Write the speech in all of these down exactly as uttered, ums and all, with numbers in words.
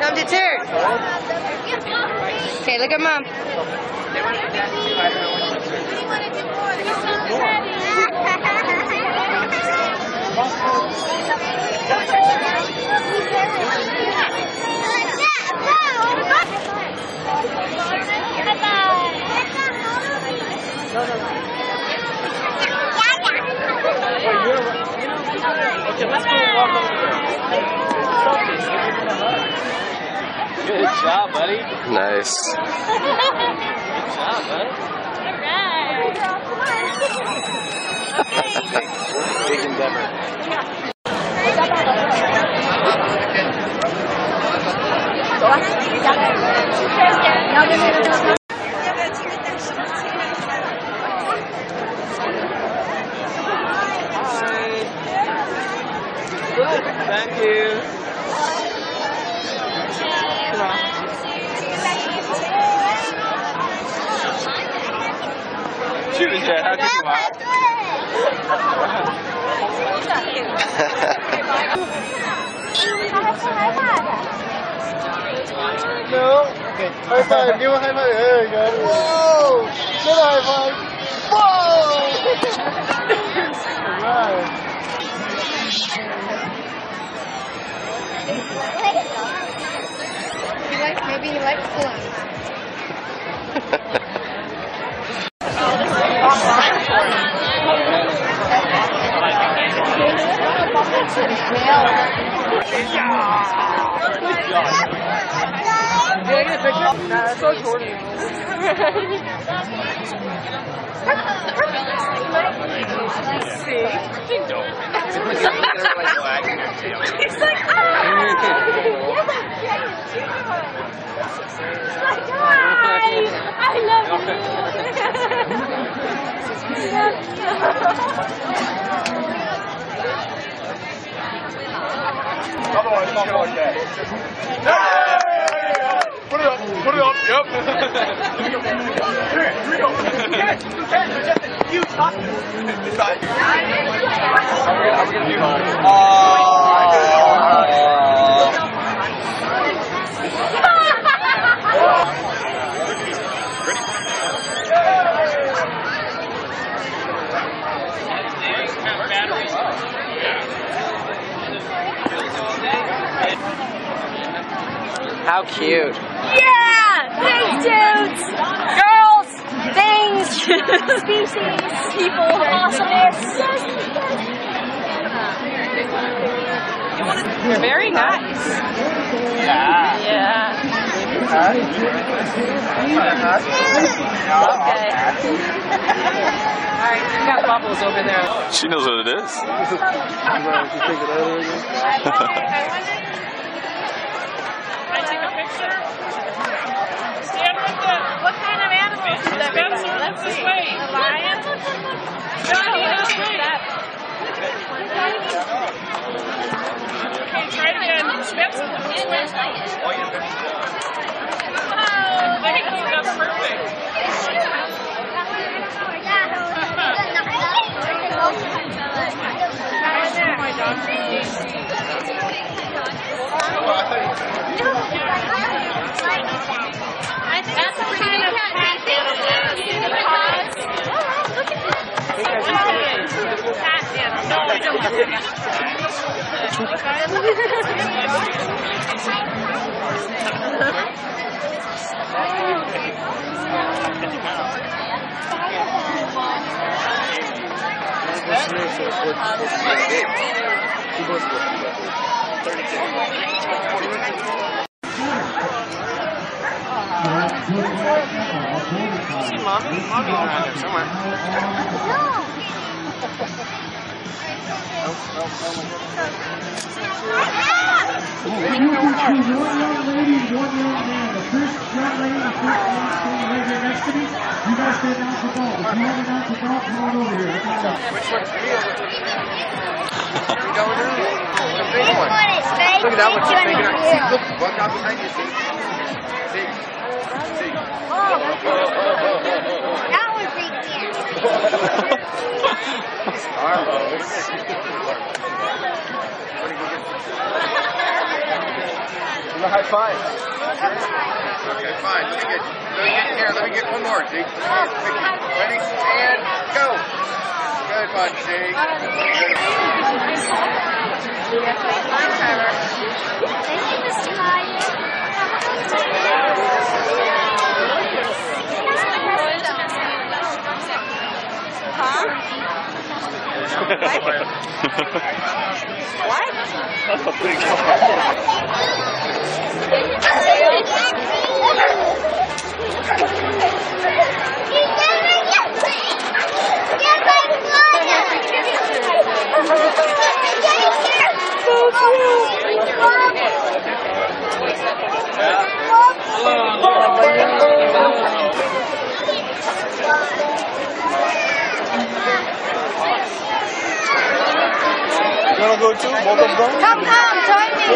Thumbed its hair. Okay, look at Mom. Okay, let's go walk over there. Good job, buddy. Nice. Good job, buddy. Alright. Big endeavor. Good. Thank you. Come on. Choose it. How did you want? No. Okay. High five. Give a high five. There you go. Whoa! Good high five. Whoa! Alright. He likes, maybe he likes fun. Did I get a picture? Nah, that's so short. See? He's like, ah! Hi! I love you! Otherwise, not like that. Put it up, put it up, yep. Here, here we go. You talk to me. I'm going to do oh. How cute. Yeah! Thanks, dudes! Girls! Things! Species! People! Awesomeness! Very nice. Yeah. Yeah. Okay. Alright, we got bubbles over there. She knows what it is. Can I take a picture? Stand with the... What kind of animal is that? Let's see. A lion? Johnny, let's see. Okay, try it again. Spencer, this way. Oh, thank you. That's perfect. My dog. I think that's a pretty kind of cat animal. Cat animal. No, I don't want See mommy? Mommy's around there somewhere. Ladies, one young man. The first young lady, the first man standing right here next to me. You guys stay down for ball. If you want to down for ball, come on over here. Which one's real? This one is fake. Look at that one. This one is real. Look, walk out behind you. See? See? See? That one freaked me out. Give a high five. Okay, fine. Let me get, let me get here. Let me get one more, Jake. Ready? And go. Good one, Jake. What? That's a big one. You wanna go too? Both of them? Come, come, join me.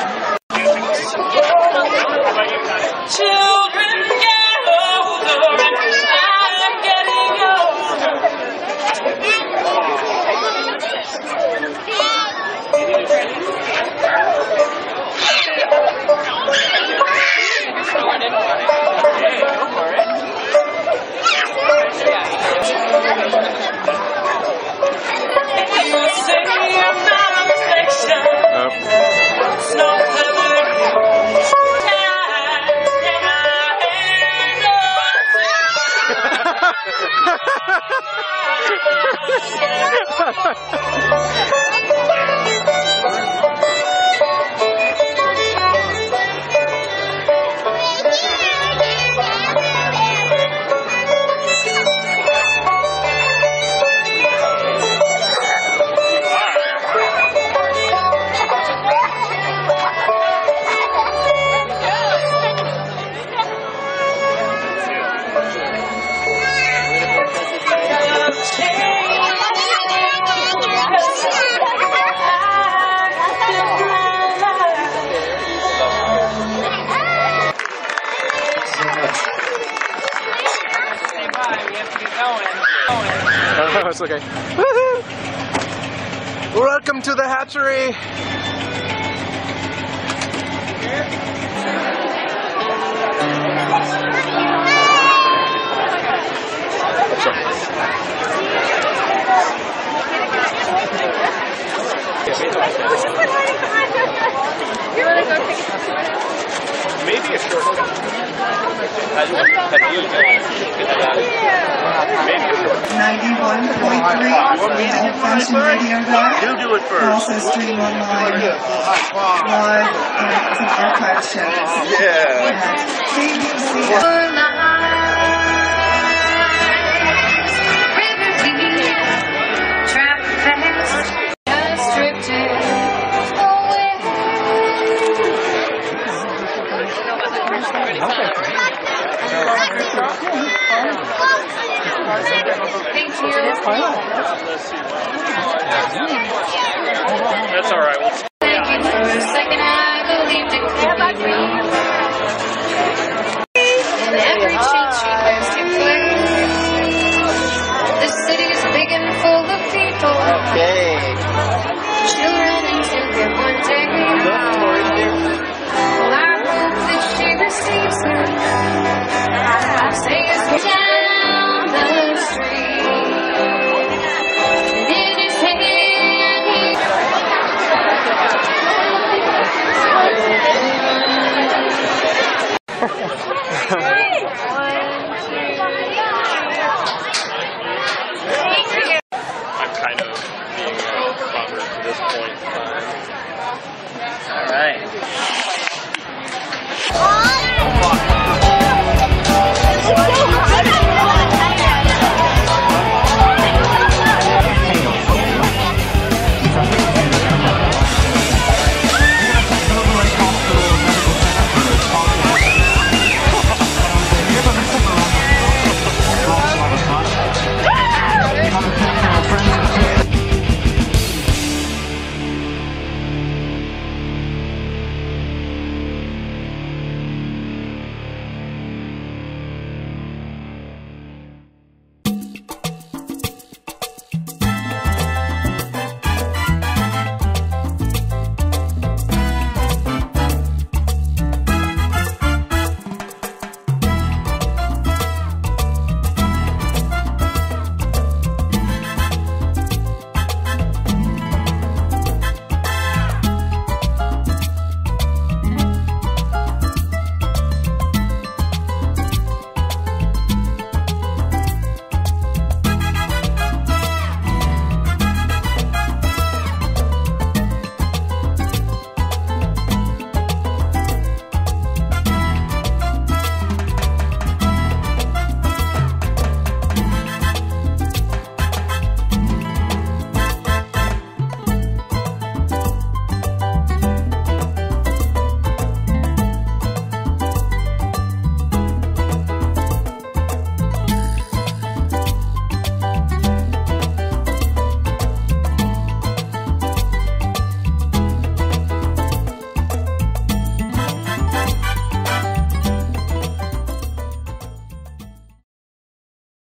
Children get older and I'm getting older. You say I'm not a reflection. Snow covered It's okay. Woohoo! Welcome to the hatchery. Maybe a shortcut. ninety-one point three Ohfishal Radio Live. You do it We're first. also streaming online live on some archive shows. Yeah. At C B C. That's all right. We'll Every cheat sheet has to play. The city's big and full of people. Okay. Children and children one day. Well, I hope that she receives me. I say it's down the street. And in his hand he I'm kind of being a bummer to this point.